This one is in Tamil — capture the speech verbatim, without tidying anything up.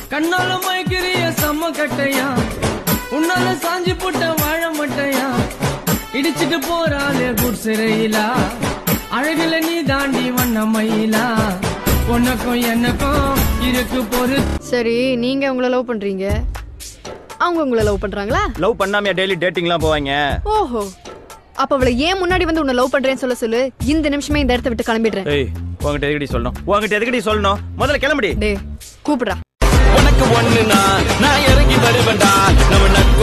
கண்ணால மயக்கிறிய செம்ம கட்டையா, உன்னால சாஞ்சி போட்ட வாழ மட்டையா, இடிச்சிட்டு போறாளே குட் சிறையிலா, அழகுல நீ தாண்டி வண்ண மயிலா, உனக்கும் எனக்கும் இருக்கு பொறு. சரி, நீங்க உங்களை லவ் பண்றீங்க, அவங்க உங்களை லவ் பண்றாங்களா? லவ் பண்ணாமையா டெய்லி டேட்டிங்லாம் போவாங்க? ஓஹோ, அப்ப அவளை ஏன் முன்னாடி வந்து உன்னை லவ் பண்றேன்னு சொல்ல சொல்லு. இந்த நிமிஷமே இந்த இடத்த விட்டு கிளம்பிடுறேன். ஏய், உன்கிட்ட எதுக்கடி சொல்லணும்? உன்கிட்ட எதுக்கடி சொல்லணும்? முதல்ல கிளம்புடி. டேய், கூப்பிடுறா. உனக்கு ஒண்ணுனா நான் இறங்கி வருவேன்டா. நம்ம